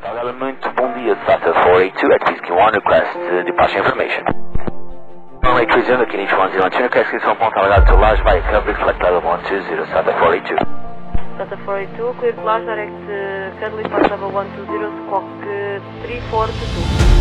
Salgado, muito bom dia, SATA 482 at Whiskey 1, request departure information. Runway 30, Kennedy 102, request from Ponta Salgado to large by coverage, flight level 120, SATA 482. SATA 482, clear to large direct, currently flight level 120, squawk 3422.